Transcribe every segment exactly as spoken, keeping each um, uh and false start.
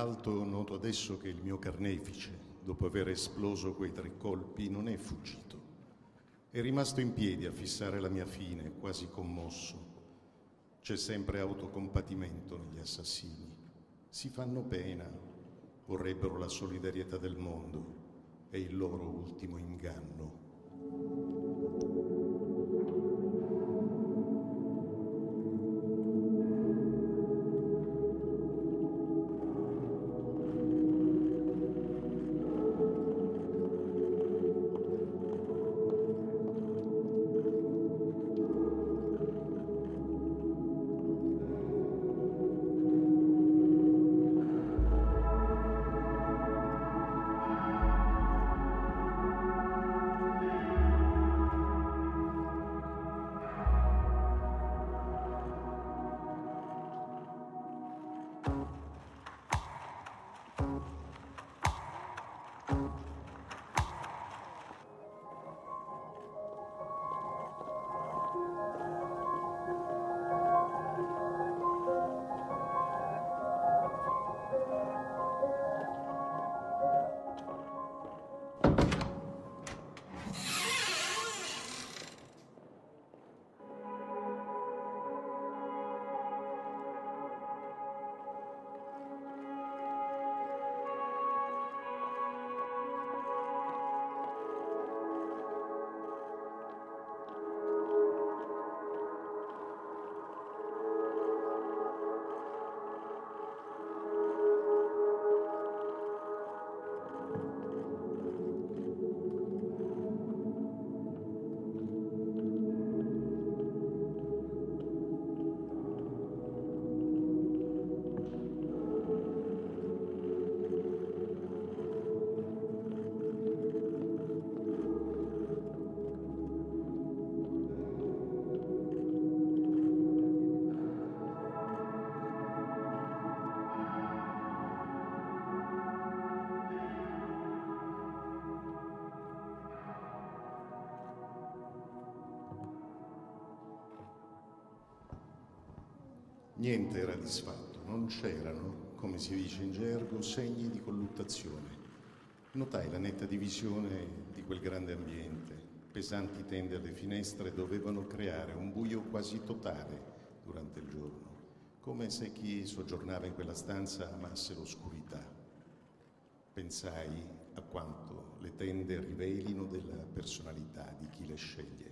dall'alto noto adesso che il mio carnefice, dopo aver esploso quei tre colpi, non è fuggito. È rimasto in piedi a fissare la mia fine, quasi commosso. C'è sempre autocompatimento negli assassini. Si fanno pena, vorrebbero la solidarietà del mondo. È il loro ultimo inganno. Niente era disfatto, non c'erano, come si dice in gergo, segni di colluttazione. Notai la netta divisione di quel grande ambiente. Pesanti tende alle finestre dovevano creare un buio quasi totale durante il giorno, come se chi soggiornava in quella stanza amasse l'oscurità. Pensai a quanto le tende rivelino della personalità di chi le sceglie.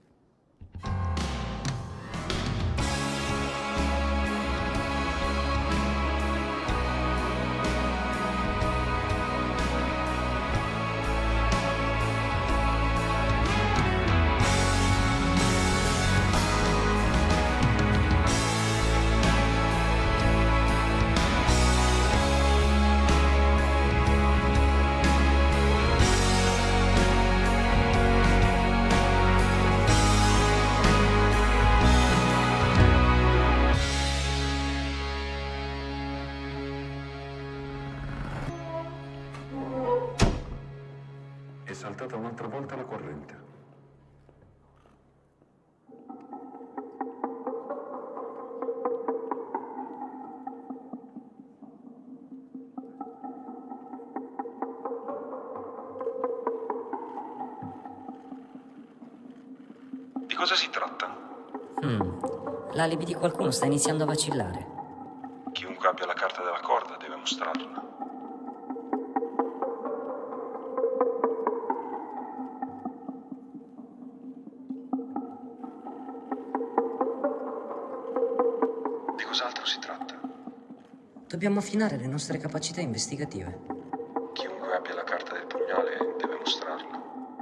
È saltata un'altra volta la corrente. Di cosa si tratta? Mm. L'alibi di qualcuno sta iniziando a vacillare. Chiunque abbia la carta della corda deve mostrarla. Di cos'altro si tratta? Dobbiamo affinare le nostre capacità investigative. Chiunque abbia la carta del pugnale deve mostrarla.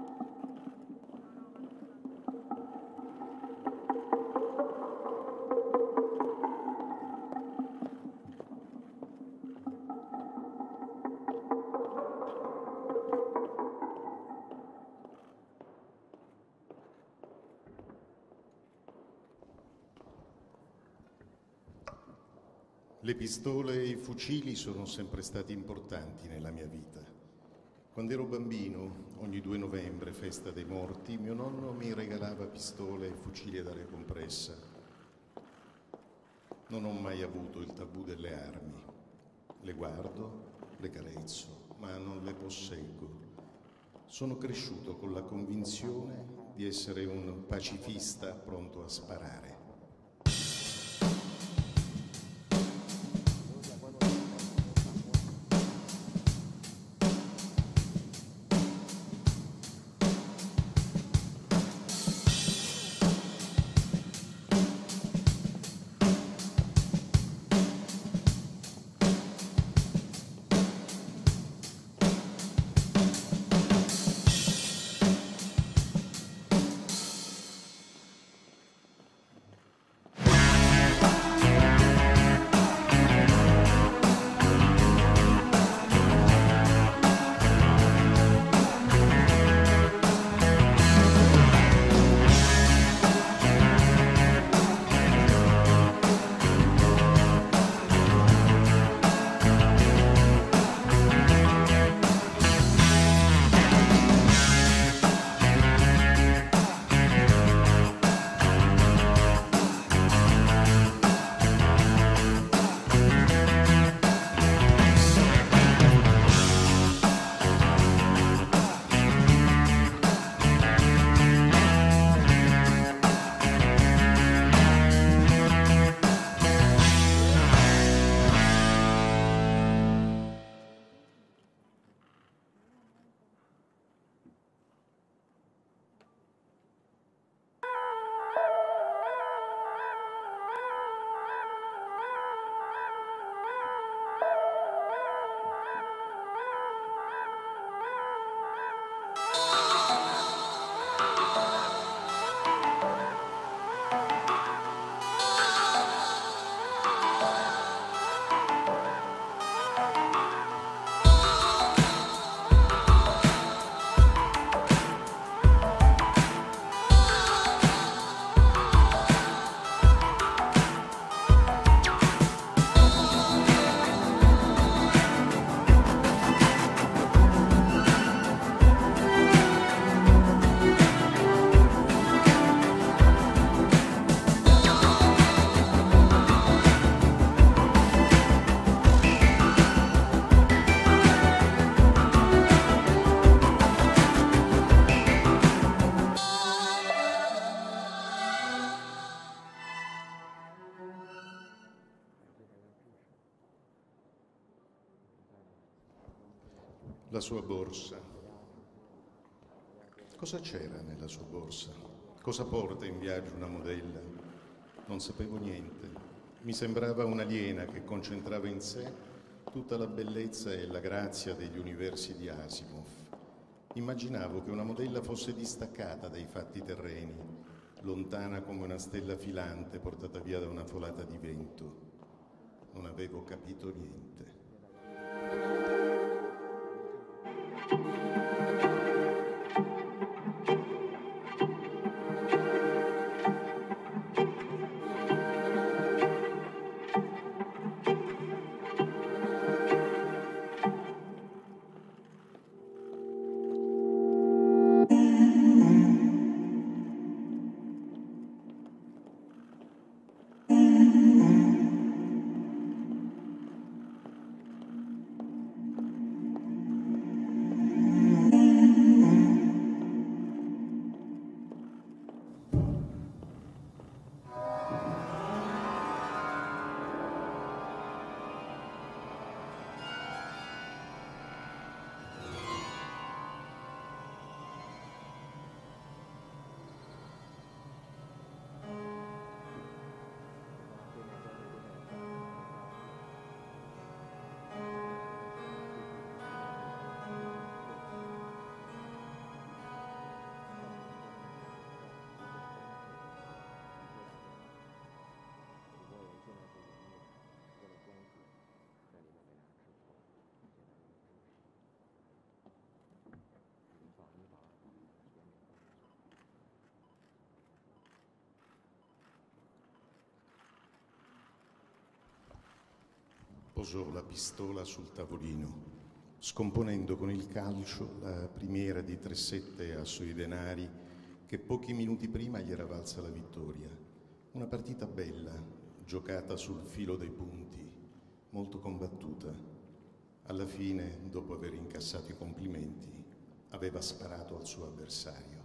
Le pistole e i fucili sono sempre stati importanti nella mia vita. Quando ero bambino, ogni due novembre, festa dei morti, mio nonno mi regalava pistole e fucili ad aria compressa. Non ho mai avuto il tabù delle armi. Le guardo, le carezzo, ma non le posseggo. Sono cresciuto con la convinzione di essere un pacifista pronto a sparare. La sua borsa. Cosa c'era nella sua borsa? Cosa porta in viaggio una modella? Non sapevo niente. Mi sembrava un'aliena che concentrava in sé tutta la bellezza e la grazia degli universi di Asimov. Immaginavo che una modella fosse distaccata dai fatti terreni, lontana come una stella filante portata via da una folata di vento. Non avevo capito niente. Posò la pistola sul tavolino, scomponendo con il calcio la primiera di tre sette a suoi denari che pochi minuti prima gli era valsa la vittoria. Una partita bella, giocata sul filo dei punti, molto combattuta. Alla fine, dopo aver incassato i complimenti, aveva sparato al suo avversario.